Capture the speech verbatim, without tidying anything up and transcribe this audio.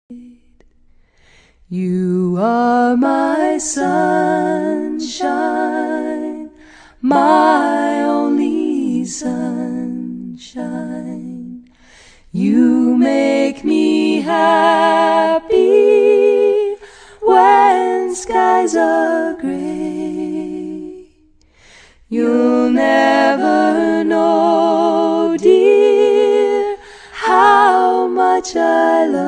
You are my sunshine, my only sunshine. You make me happy when skies are gray. You'll never know, dear, how much I love